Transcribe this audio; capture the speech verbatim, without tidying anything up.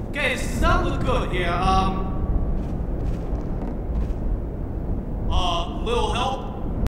Okay, this does not look good here. Um. Uh, little